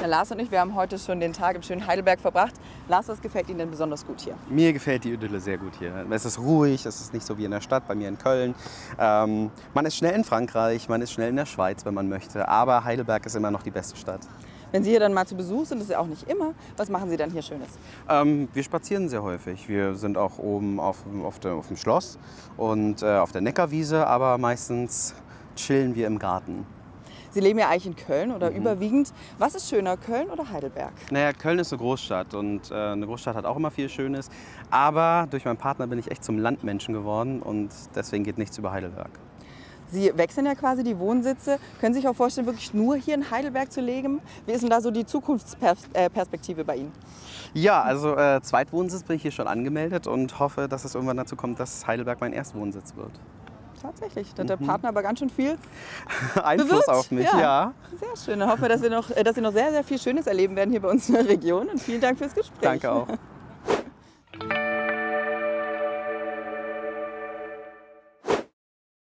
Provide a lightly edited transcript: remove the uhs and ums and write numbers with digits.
Lars und ich, wir haben heute schon den Tag im schönen Heidelberg verbracht. Lars, was gefällt Ihnen denn besonders gut hier? Mir gefällt die Idylle sehr gut hier. Es ist ruhig, es ist nicht so wie in der Stadt, bei mir in Köln. Man ist schnell in Frankreich, man ist schnell in der Schweiz, wenn man möchte. Aber Heidelberg ist immer noch die beste Stadt. Wenn Sie hier dann mal zu Besuch sind, das ist ja auch nicht immer, was machen Sie dann hier Schönes? Wir spazieren sehr häufig. Wir sind auch oben auf dem Schloss und auf der Neckarwiese, aber meistens chillen wir im Garten. Sie leben ja eigentlich in Köln oder überwiegend. Was ist schöner, Köln oder Heidelberg? Naja, Köln ist eine Großstadt und eine Großstadt hat auch immer viel Schönes. Aber durch meinen Partner bin ich echt zum Landmenschen geworden und deswegen geht nichts über Heidelberg. Sie wechseln ja quasi die Wohnsitze. Können Sie sich auch vorstellen, wirklich nur hier in Heidelberg zu leben? Wie ist denn da so die Zukunftsperspektive bei Ihnen? Ja, also Zweitwohnsitz bin ich hier schon angemeldet und hoffe, dass es irgendwann dazu kommt, dass Heidelberg mein Erstwohnsitz wird. Tatsächlich, da hat der Partner aber ganz schön viel Einfluss bewirkt. auf mich, ja. Sehr schön. Dann hoffen wir, dass Sie noch sehr, sehr viel Schönes erleben werden hier bei uns in der Region. Und vielen Dank fürs Gespräch. Danke auch.